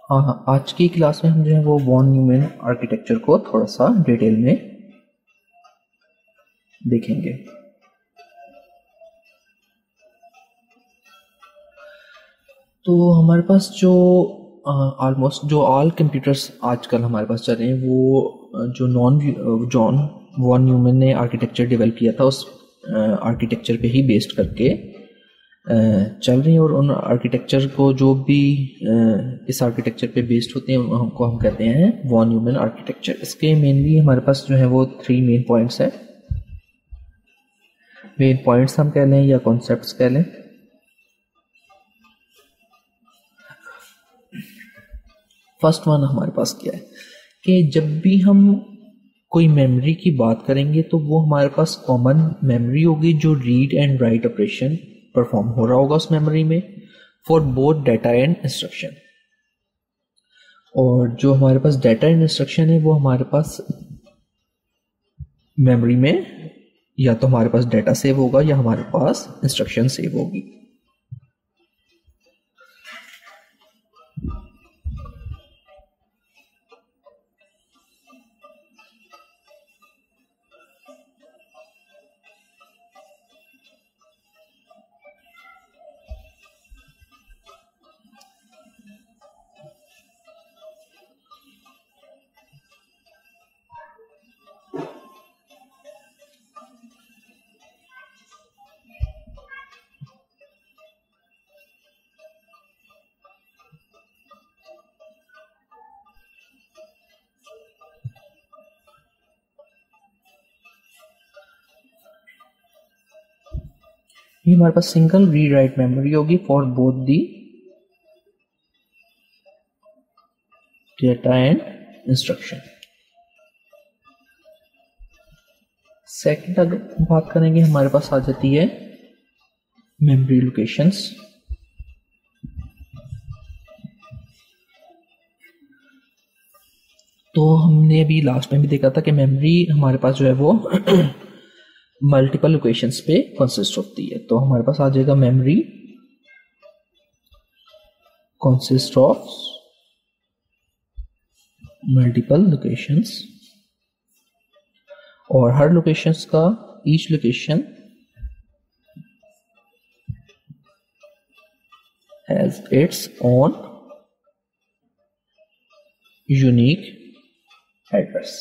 हाँ, आज की क्लास में हम जो है वो वॉन न्यूमैन आर्किटेक्चर को थोड़ा सा डिटेल में देखेंगे। तो हमारे पास जो ऑलमोस्ट जो ऑल कंप्यूटर्स आजकल हमारे पास चल रहे हैं वो जॉन वॉन न्यूमैन ने आर्किटेक्चर डेवलप किया था, उस आर्किटेक्चर पे ही बेस्ड करके चल रही हैं। और उन आर्किटेक्चर को जो भी इस आर्किटेक्चर पे बेस्ड होते हैं उनको हम कहते हैं वॉन न्यूमैन आर्किटेक्चर। इसके मेनली हमारे पास जो है वो 3 मेन पॉइंट्स है। मेन पॉइंट्स हम कह लें या कॉन्सेप्ट्स कह लें। फर्स्ट वन हमारे पास क्या है कि जब भी हम कोई मेमोरी की बात करेंगे तो वो हमारे पास कॉमन मेमोरी होगी जो read and write operation perform हो रहा होगा उस मेमोरी में for both data and instruction. और जो हमारे पास डाटा एंड इंस्ट्रक्शन है वो हमारे पास मेमोरी में या तो हमारे पास डाटा सेव होगा या हमारे पास इंस्ट्रक्शन सेव होगी। ये हमारे पास सिंगल रीड राइट मेमोरी होगी for both the data and instruction. Second अगर बात करेंगे हमारे पास आ जाती है मेमोरी लोकेशंस। तो हमने अभी लास्ट में भी देखा था कि मेमोरी हमारे पास जो है वो मल्टीपल लोकेशंस पे कंसिस्ट होती है। तो हमारे पास आ जाएगा memory consist of multiple locations और हर लोकेशंस का each location has its own unique address.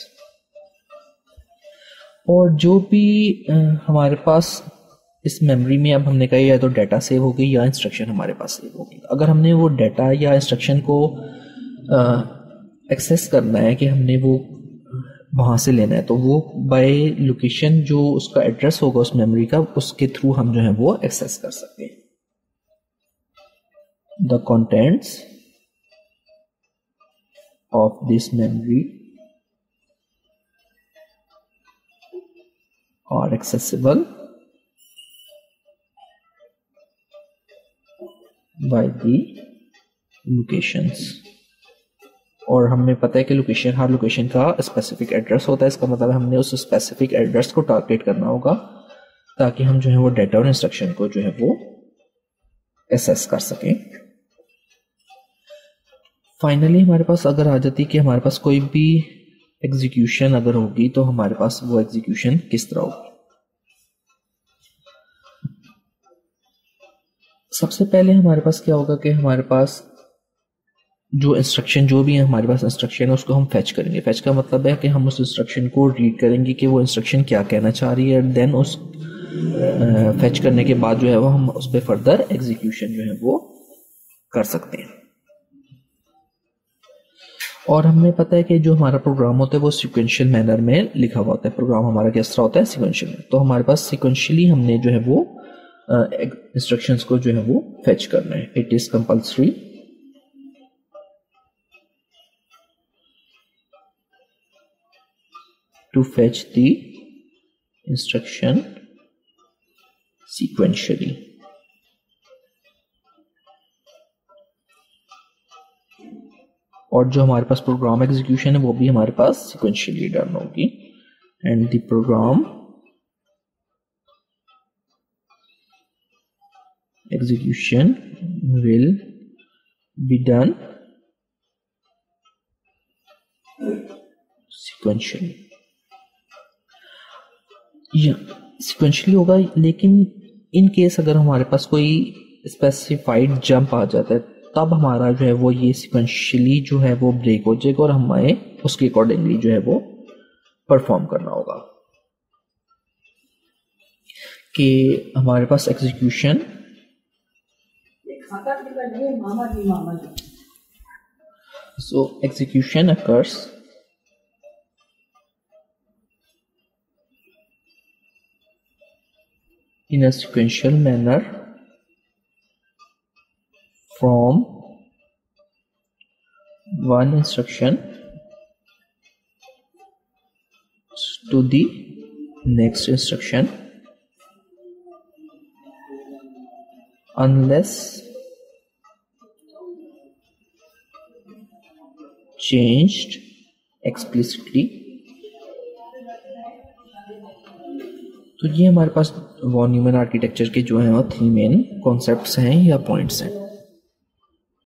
और जो भी हमारे पास इस मेमोरी में, अब हमने कहा या तो डाटा सेव होगी या इंस्ट्रक्शन हमारे पास सेव होगी। अगर हमने वो डाटा या इंस्ट्रक्शन को एक्सेस करना है कि हमने वो वहाँ से लेना है तो वो बाय लोकेशन जो उसका एड्रेस होगा उस मेमोरी का, उसके थ्रू हम जो है वो एक्सेस कर सकते हैं। The contents of this memory are accessible by the locations। और हमें पता है कि लोकेशन, हर लोकेशन का स्पेसिफिक एड्रेस होता है। इसका मतलब हमने उस स्पेसिफिक एड्रेस को टारगेट करना होगा ताकि हम जो है वो डाटा और इंस्ट्रक्शन को जो है वो एक्सेस कर सकें। फाइनली हमारे पास अगर आ जाती कि हमारे पास कोई भी एग्जीक्यूशन अगर होगी तो हमारे पास वो एग्जीक्यूशन किस तरह होगी। सबसे पहले हमारे पास क्या होगा कि हमारे पास जो इंस्ट्रक्शन, जो भी है हमारे पास इंस्ट्रक्शन है उसको हम फेच करेंगे। फेच का मतलब है कि हम उस इंस्ट्रक्शन को रीड करेंगे कि वो इंस्ट्रक्शन क्या कहना चाह रही है। देन उस फेच करने के बाद जो है वो हम उस पर फर्दर एग्जीक्यूशन जो है वो कर सकते हैं। और हमें पता है कि जो हमारा प्रोग्राम होता है वो सिक्वेंशियल मैनर में लिखा हुआ होता है। प्रोग्राम हमारा किस तरह होता है, सिक्वेंशियल में। तो हमारे पास सिक्वेंशियली हमने जो है वो इंस्ट्रक्शंस को जो है वो फेच करना है। It is compulsory to fetch the instruction sequentially। और जो हमारे पास प्रोग्राम एग्जीक्यूशन है वो भी हमारे पास सिक्वेंशियली डन होगी। And the program execution will be done sequentially, या सिक्वेंशियली होगा, लेकिन इन केस अगर हमारे पास कोई स्पेसिफाइड जंप आ जाता है तब हमारा जो है वो ये सिक्वेंशियली जो है वो ब्रेक हो जाएगा और हमें उसके अकॉर्डिंगली जो है वो परफॉर्म करना होगा। कि हमारे पास execution execution occurs in a sequential manner from one instruction to the next instruction unless changed explicitly। तो ये हमारे पास वॉन न्यूमैन आर्किटेक्चर के जो हैं वो 3 मेन कॉन्सेप्ट्स हैं या पॉइंट्स हैं।